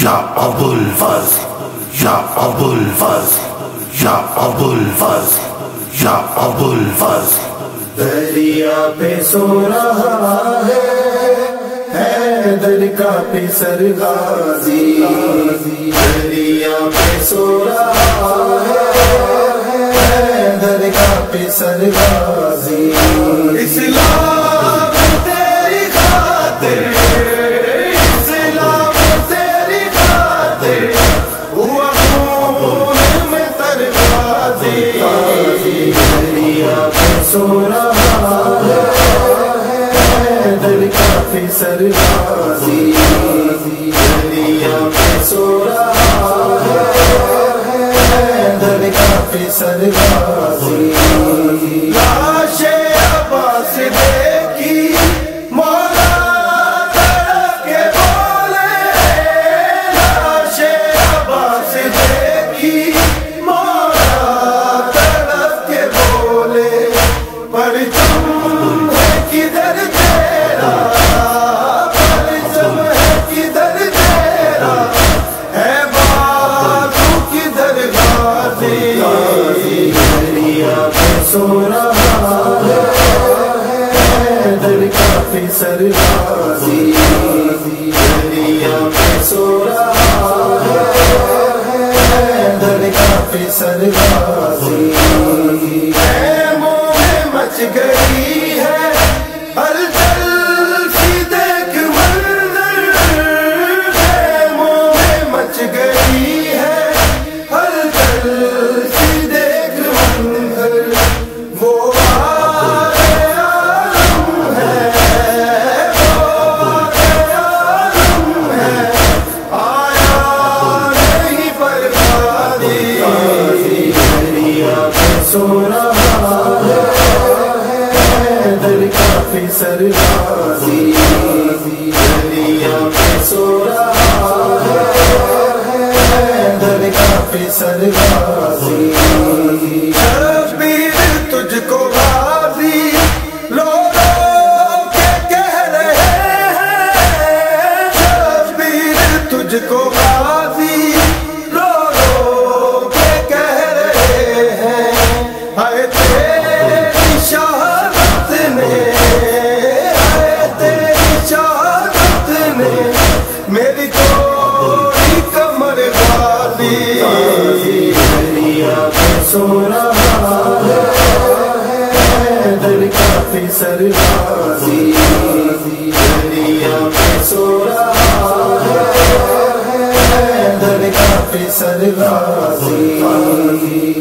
یا ابوالفضل، یا ابوالفضل، یا ابوالفضل، یا ابوالفضل۔ دریا پہ سو رہا ہے حیدر کا پسر غازی، دریا پہ سو رہا ہے حیدر کا پسر غازی۔ اسلام تیری خاطر، اسلام تیری خاطر ہوا خون میں تر غازی، دریا پہ سو رہا ہے حیدر کا پسر غازی، دریا پہ سو رہا ہے حیدر کا پسر غازی۔ لاشیں عباس دیکھی مولا تڑپ کے بولے، لاشیں عباس دیکھی مولا تڑپ کے بولے، پرچم ہے کدھر تیرا، پرچم ہے کدھر تیرا، ہے بازو کدھر غازی، دریا پہ سو رہا ہے حیدر کا پسر غازی، دریا پہ سو رہا ہے حیدر کا پسر غازی۔ خیموں میں مچ گئی ہے ہلچل سی دیکھ منظر، خیموں میں مچ گئی ہے ہلچل سی دیکھ منظر، وہ آل عالم ہے، وہ آل عالم ہے، آیا نہیں پر غازی، دریا پہ سو رہا ہے حیدر کا پسر غازی، دریا پہ سو رہا ہے حیدر کا پسر غازی۔ شبیر تجھ کو غازی لو رو کے کہہ رہے ہیں، شبیر تجھ کو غازی رو رو کے کہہ رہے ہیں، ہائے تیری شہادت نے، ہائے تیری شہادت نے میری توڑی کمر غازی، دریا پہ سو رہا ہے حیدر کا پسر غازی، دریا پہ سو رہا ہے حیدر کا پسر غازی۔